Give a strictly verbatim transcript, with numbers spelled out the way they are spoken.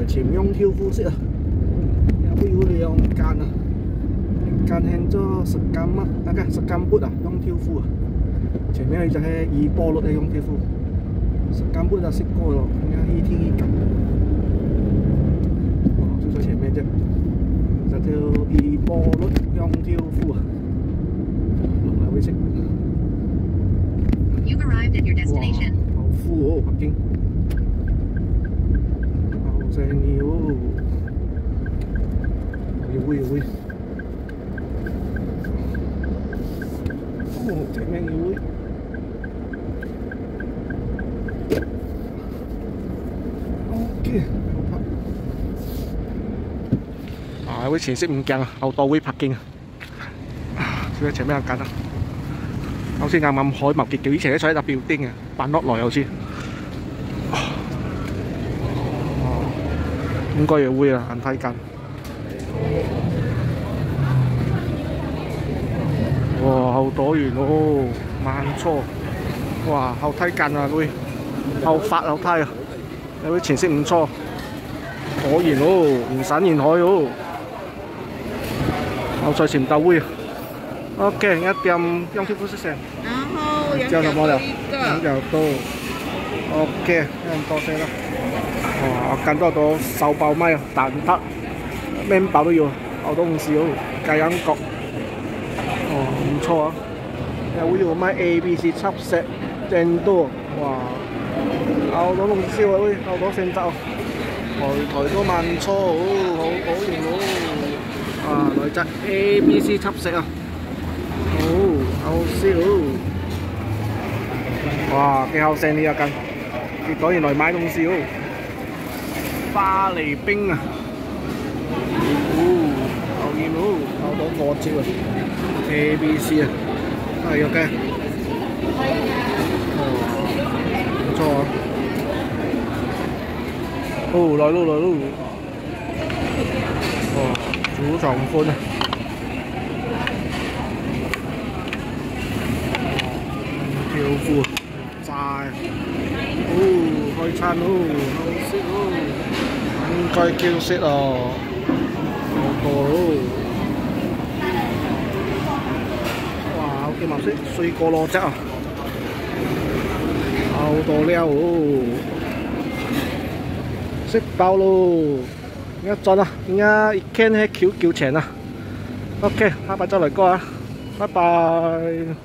潛用挑夫式啊，有會會用間啊，間輕咗十間乜？大概十間半啊，用挑夫啊。前面就係二波率嘅用挑夫，十間半就識過咯，而家呢天呢間。哦，就在前面啫，就叫二波率用挑夫啊，落嚟會識。 You've arrived at your destination. 哇，好富哦，北京。 正要，要會要會，哦，前面要會，哦 ，OK， 啊，會前色唔驚啊，後道會拍鏡啊，所以前面有間啊，頭先啱啱開幕結局，以前咧坐喺度標丁嘅，扮落來好似。 應該也會啊，很睇緊。哇，好多元哦，慢錯。哇，好睇緊啊，會，好發好睇啊，有啲前色唔錯，果然哦，唔散沿海哦。好在前鬥會啊。OK， 一點用挑夫式成。 然後羊叫什麼了？ 羊角豆。OK， 咁多謝啦。 哦，揀多咗手爆咪啊，蛋撻、麵包都要，好多唔少，雞眼角，哦唔錯啊！又會要買 A B C 輯石，正多，哇！好多龍燒啊，喂，好多選擇，台台都慢錯，好好型喎！啊，來隻 A B C 輯石啊，好好燒，哇，幾好食呢一間，結果原來買東西喎。 花梨冰啊！哦，後面哦，好多果椒啊 ，A B C 啊，係有嘅。哦，唔錯啊！哦，來咯來咯！哦，主場寬啊！挑夫齋，哦，開餐哦，好食哦！ 應該叫識哦，好多咯！哇，好幾萬色水果蘿蔔啊，好多料哦！食飽咯，而家轉啊，而家一間係叫叫錢啊。OK， 下擺再嚟過啊，拜拜。